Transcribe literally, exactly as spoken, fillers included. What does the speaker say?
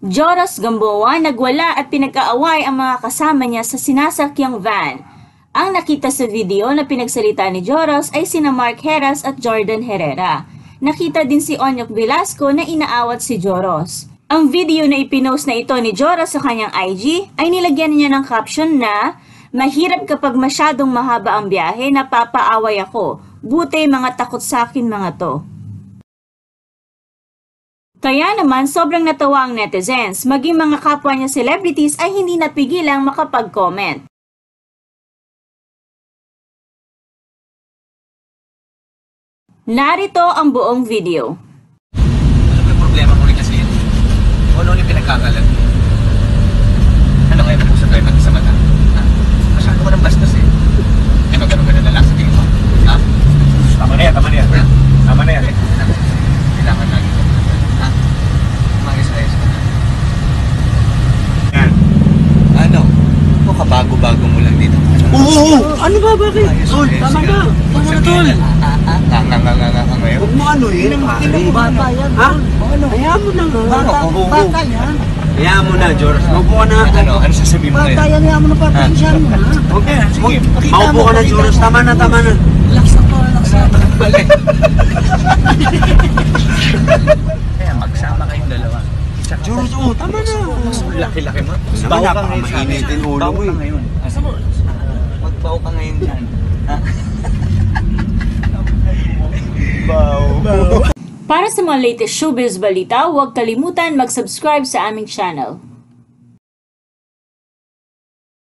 Joros Gamboa nagwala at pinagkaaway ang mga kasama niya sa sinasakyang van. Ang nakita sa video na pinagsalita ni Joros ay sina Mark Heras at Jordan Herrera. Nakita din si Onyok Velasco na inaawat si Joros. Ang video na ipinost na ito ni Joros sa kanyang I G ay nilagyan niya ng caption na "Mahirap kapag masyadong mahaba ang biyahe, napapaaway ako. Buti mga takot sa akin mga to." Kaya naman sobrang natawa ang netizens, maging mga kapwa niya celebrities ay hindi napigilang makapag-comment. Narito ang buong video. Ano ba yung problema ko rin kasi yun? O ano yung pinagkakalat? Ano ngayon po sa tayo natin sa mata? Ha? Masyado ko ng bastos eh. Ano gano'n gano'n na lang sa tingin mo? Ha? Tama na yan, tama na yan. Tama na yan. Kailangan lagi ko. Ha? Magis-ayos ka na. Yan. Ano? Ito kabago-bago mo lang dito. Oo! Ano ba? Bakit? Tol, tama na! Tama na, Tol! Nga nga nga nga nga ngayon? Huwag mo ano eh! Hindi mo bata yan! Ha? Hayaan mo na nga! Bata yan! Hayaan mo na, Joros! Maupo ka na! Ano? Ano sasabihin mo ngayon? Bata yan! Hayaan mo na papansyan mo na! Okay, sige. Maupo ka na, Joros! Tama na, tama na! Relax na to, relax na! Balik! Kaya magsama kayong dalawa. Joros, oo! Tama na! Laki-laki mo. Baho ka ngayon sa amin. Baho ka ngayon. Magbaho ka ngayon dyan. Para sa mga latest showbiz balita, huwag kalimutan mag-subscribe sa aming channel.